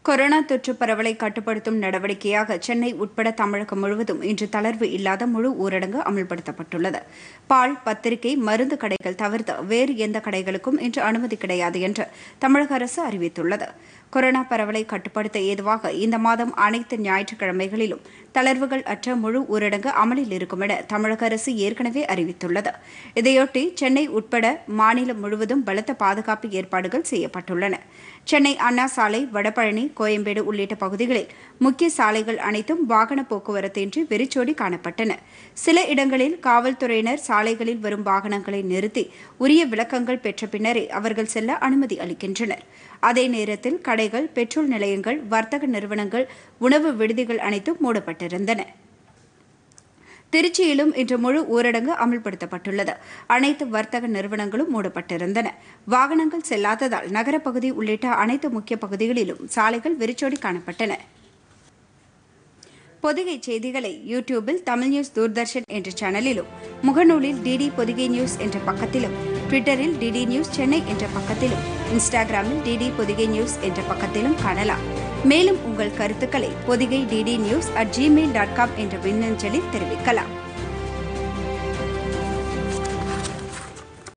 Corona தொற்று பரவலை கட்டுப்படுத்தும் நடவடிக்கையாக சென்னை உட்பட தமிழகம் முழுவதும் இன்று தளர்வு இல்லாத முழு ஊரடங்கு அமல்படுத்தப்பட்டுள்ளது. பால், பத்திரிகை, மருந்து கடைகள் தவிர்த்து வேறு எந்த கடைகளுக்கும் இன்று அனுமதி கிடையாது என்று தமிழக அரசு அறிவித்துள்ளது. கொரோனா பரவலை கட்டுப்படுத்த ஏதுவாக இந்த மாதம் அனைத்து ஞாயிற்றுக்கிழமைகளிலும் தளர்வுகள் அற்ற முழு ஊரடங்கு அமலில் இருக்கும் என தமிழக அரசு ஏற்கனவே அறிவித்துள்ளது. இதையொட்டி சென்னை உட்பட மாநிலம் முழுவதும் பலத்த பாதுகாப்பு ஏற்பாடுகள் செய்யப்பட்டுள்ளன. சென்னை அண்ணா சாலை, வடபழனி, கோயம்பேடு உள்ளிட்ட பகுதிகளில் முக்கிய சாலைகள் அனைத்தும் வாகன போக்குவரத்தின்றி வெறிச்சோடி காணப்பட்டன. சில இடங்களில் காவல்துறையினர் சாலைகளில் வரும் வாகனங்களை நிறுத்தி உரிய விளக்கங்கள் பெற்ற பின்னரே அவர்கள் செல்ல அனுமதி அளிக்கின்றனர். அதே நேரத்தில் கடைகள், பெட்ரோல் நிலையங்கள், வர்த்தக நிறுவனங்கள், உணவு விடுதிகள் அனைத்தும் மூடப்பட்டிருந்தன. திருச்சியிலும் இன்று முழு ஊரடங்கு அமல்படுத்தப்பட்டுள்ளது. அனைத்து வர்த்தக நிறுவனங்களும் மூடப்பட்டிருந்தன. வாகனங்கள் செல்லாததால் நகரப்பகுதி உள்ளிட்ட அனைத்து முக்கிய பகுதிகளிலும் சாலைகள் வெறிச்சோடி காணப்பட்டன. பொதிகை செய்திகளை யூடியூபில் தமிழ் நியூஸ் தூர்தர்ஷன் என்ற சேனலிலும், முகநூலில் டிடி பொதிகை நியூஸ் என்ற பக்கத்திலும், ட்விட்டரில் டிடி நியூஸ் சென்னை என்ற பக்கத்திலும், இன்ஸ்டாகிராமில் டிடி பொதிகை நியூஸ் என்ற பக்கத்திலும் காணலாம். மேலும் உங்கள் கருத்துக்களை பொதிகை DD News@gmail.com என்ற மின்னஞ்சலில் தெரிவிக்கலாம்.